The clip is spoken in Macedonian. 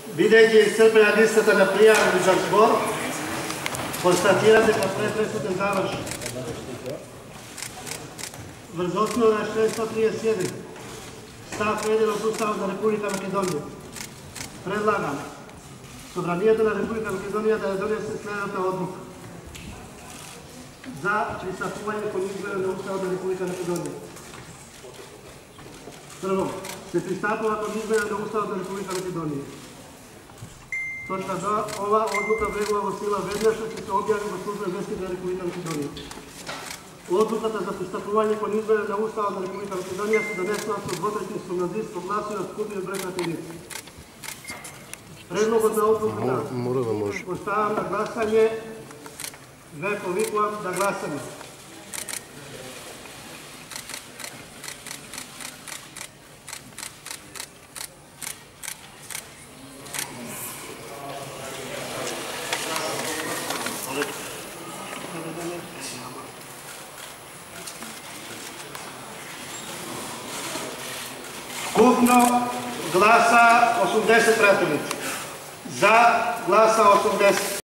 Видејќи исцрпена листата на пријавени за збор, констатирам дека претресот е завршен. Врз основа на член 131, став 1 од Уставот на Република Македонија, предлагам Собранието на Република Македонија да ја донесе следната одлука за пристапување кон измена на Уставот на Република Македонија. Прво, се пристапува кон измена на Уставот на Република Македонија. Точка 2. Ова одлука влегува во сила веднаш ќе се објави во службен вестник на Република Македонија. Одлуката за пристапување кон измена на Уставот на Република Македонија се донесува со двотреćinско мнозинство гласови од вкупниот број на телици. Предлогот на одлуката поставам на гласање. Ве повикувам да гласаме. Вкупно гласа 80 пратеници. За гласа 80.